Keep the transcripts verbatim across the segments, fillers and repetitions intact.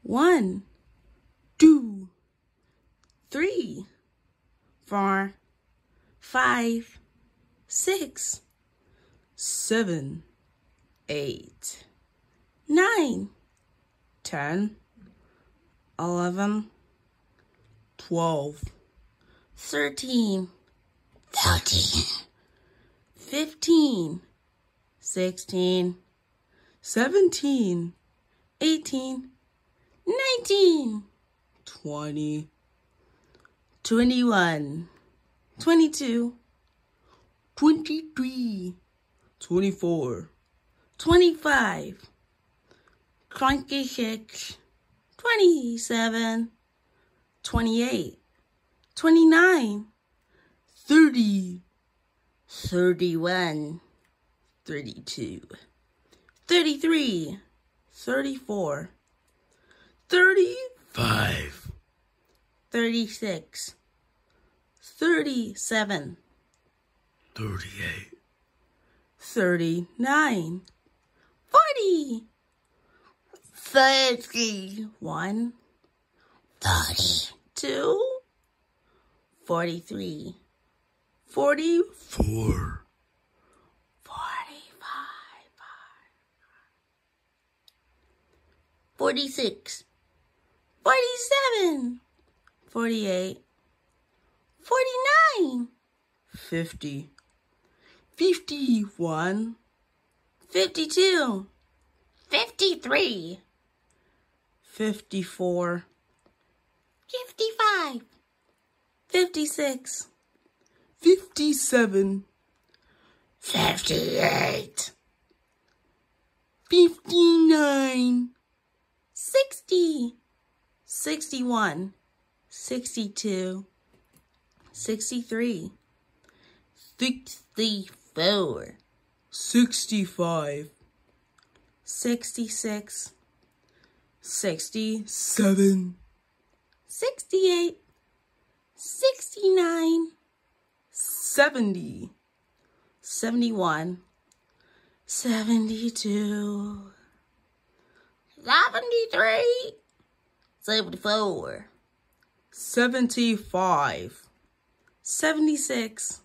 One, two, three, four, five, six, seven, eight, nine, ten, eleven, twelve, thirteen, fourteen, fifteen, sixteen, seventeen, eighteen, nineteen, twenty, twenty-one, twenty-two, twenty-three, twenty-four, twenty-five, twenty-six, twenty-seven, twenty-eight, twenty-nine, thirty, thirty-one, thirty-two, thirty-three, thirty-four, thirty-five, thirty-six, thirty-seven, thirty-eight, thirty-nine, forty, thirty-one, forty-two, forty-three, forty-four, forty-five, forty-six, forty-seven, forty-eight, forty-nine, fifty, fifty-one, fifty-two, fifty-three, fifty-four, fifty-five, fifty-six, fifty-seven, fifty-eight, fifty-nine, sixty, sixty-one, sixty-two, sixty-three, sixty-four, sixty-five, sixty-six, sixty-seven, sixty-eight, sixty-nine, seventy, seventy-one, seventy-two, seventy-three, seventy-four, seventy-five, seventy-six,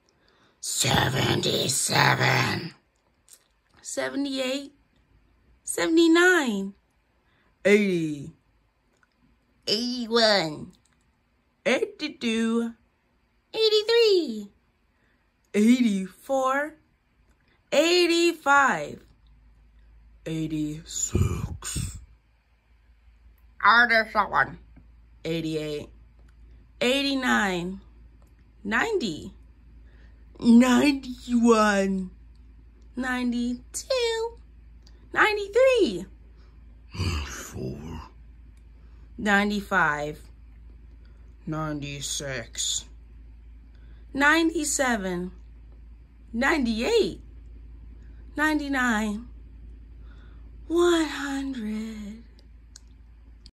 seventy-seven, seventy-eight, seventy-nine, eighty, eighty-one, eighty-two, eighty-three, eighty-four, eighty-five, eighty-six, eighty-seven, eighty-eight, eighty-nine, ninety, ninety-one, ninety-two, ninety-three, ninety-four, ninety-five, ninety-six, ninety-seven, ninety-eight, ninety-nine, one hundred.